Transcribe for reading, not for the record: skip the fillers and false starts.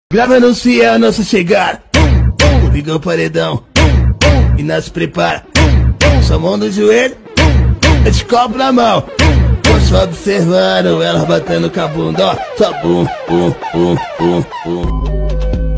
Grava anuncia a nossa chegada. Liga o paredão e nós se prepara. Sua mão no joelho, esse copo na mão. Tô só observando elas batendo com a bunda, ó. Só bum, bum, bum, bum, bum.